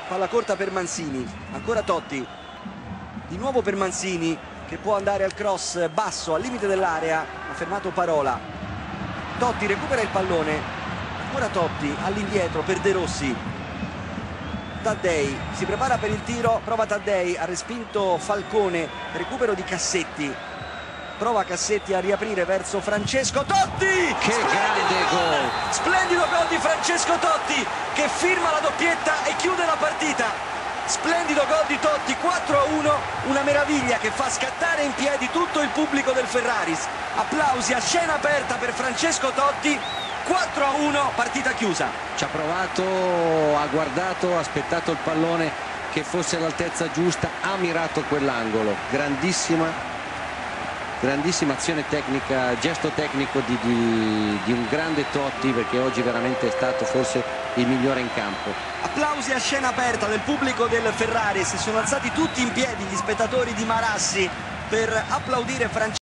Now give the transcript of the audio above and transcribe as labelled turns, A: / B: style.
A: Palla corta per Mancini, ancora Totti, di nuovo per Mancini che può andare al cross basso al limite dell'area, ha fermato Parola. Totti recupera il pallone, ancora Totti all'indietro per De Rossi. Taddei si prepara per il tiro, prova Taddei, ha respinto Falcone, recupero di Cassetti. Prova Cassetti a riaprire verso Francesco Totti.
B: Che grande gol!
A: Splendido gol di Francesco Totti che firma la doppietta e chiude la partita. Splendido gol di Totti, 4-1, una meraviglia che fa scattare in piedi tutto il pubblico del Ferraris. Applausi a scena aperta per Francesco Totti, 4-1, partita chiusa.
B: Ci ha provato, ha guardato, ha aspettato il pallone che fosse all'altezza giusta, ha mirato quell'angolo. Grandissima azione tecnica, gesto tecnico di un grande Totti, perché oggi veramente è stato forse il migliore in campo.
A: Applausi a scena aperta del pubblico del Ferraris, si sono alzati tutti in piedi gli spettatori di Marassi per applaudire Francesco.